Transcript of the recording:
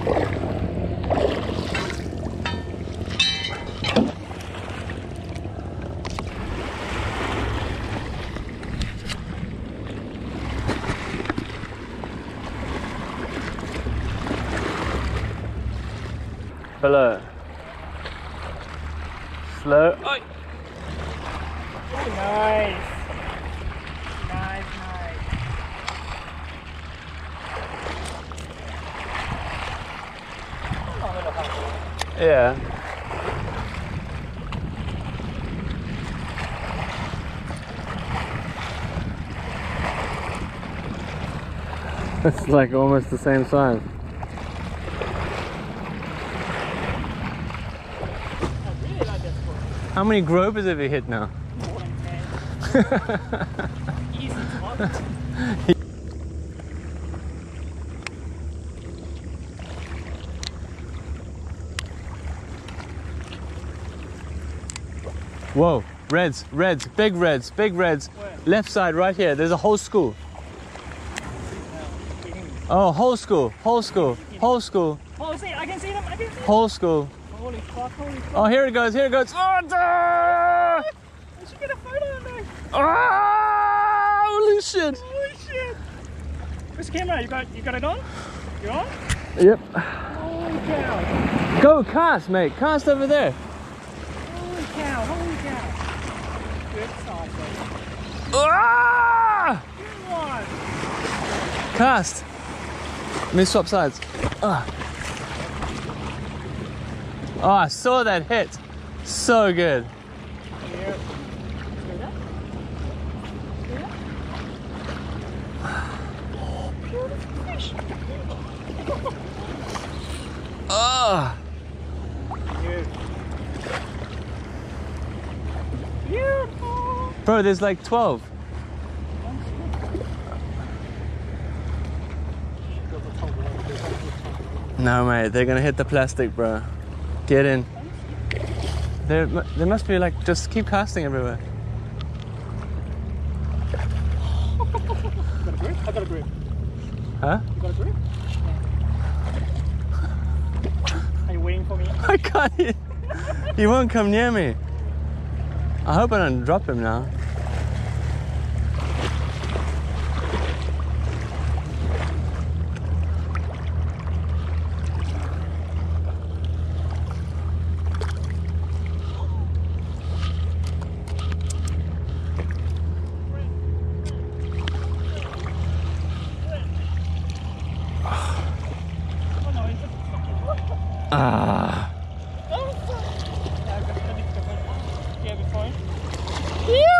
Below. Slow. Oh. Nice. Nice. Yeah. It's like almost the same size. How many gropers have you hit now? More than 10. Easy to Whoa, reds, big reds. Where? Left side right here, there's a whole school. Oh, whole school. Oh, see, I can see them. Whole school. Holy fuck. Oh, here it goes. Oh, I should get a photo of that. holy shit. Where's the camera? You got it on? You on? Yep. Holy cow. Go cast, mate. Cast over there. Holy cow. Good size, baby. Ah! Good one. Cast. Let me swap sides. Oh, I saw that hit. So good. Yeah. Beautiful fish. Oh. Beautiful. Bro, there's like 12. No, mate, they're gonna hit the plastic, bro. Get in. There must be like, just keep casting everywhere. You got a grip? I got a grip. Huh? You got a grip? Are you waiting for me? I can't. He won't come near me. I hope I don't drop him now. Ah. Yeah,